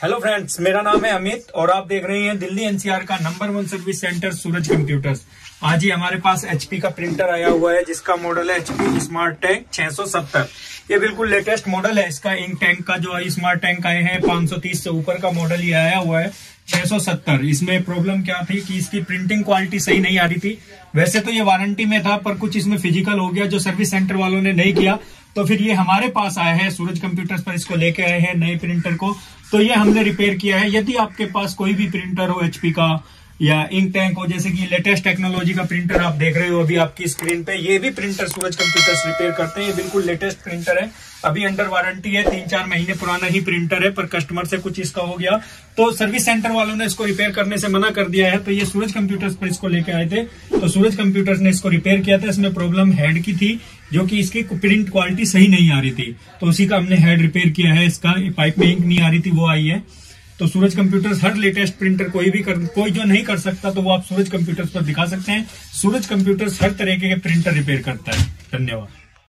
Hello friends, मेरा नाम है अमित और आप देख रहे हैं दिल्ली एनसीआर का number 1 service centre Suraj computers. आज ही हमारे पास एचपी का प्रिंटर आया हुआ है जिसका मॉडल है एचपी स्मार्ट टैंक 670। ये बिल्कुल लेटेस्ट मॉडल है। इसका इंक टैंक का जो स्मार्ट टैंक आए हैं 530 से ऊपर का मॉडल ये आया हुआ है 670। इसमें प्रॉब्लम क्या थी कि इसकी प्रिंटिंग क्वालिटी सही नहीं आ रही थी। वैसे तो ये वारंटी में था पर कुछ इसमें फिजिकल हो गया जो सर्विस सेंटर वालों ने नहीं किया, तो फिर ये हमारे पास आया है सूरज कंप्यूटर्स पर। इसको लेके आए हैं नए प्रिंटर को, तो ये हमने रिपेयर किया है। यदि आपके पास कोई भी प्रिंटर हो एचपी का या इंक टैंक हो, जैसे कि लेटेस्ट टेक्नोलॉजी का प्रिंटर आप देख रहे हो अभी आपकी स्क्रीन पे, ये भी प्रिंटर सूरज कंप्यूटर्स रिपेयर करते हैं। ये बिल्कुल लेटेस्ट प्रिंटर है, अभी अंडर वारंटी है, 3-4 महीने पुराना ही प्रिंटर है, पर कस्टमर से कुछ इसका हो गया तो सर्विस सेंटर वालों ने इसको रिपेयर करने से मना कर दिया है। तो ये सूरज कंप्यूटर्स पर इसको लेके आए थे, तो सूरज कंप्यूटर्स ने इसको रिपेयर किया था। इसमें प्रॉब्लम हेड की थी, जो कि इसकी प्रिंट क्वालिटी सही नहीं आ रही थी, तो उसी का हमने हेड रिपेयर किया है। इसका पाइप में इंक नहीं आ रही थी, वो आई है। तो सूरज कंप्यूटर्स हर लेटेस्ट प्रिंटर कोई जो नहीं कर सकता तो वो आप सूरज कंप्यूटर्स पर दिखा सकते हैं। सूरज कंप्यूटर्स हर तरह के प्रिंटर रिपेयर करता है। धन्यवाद।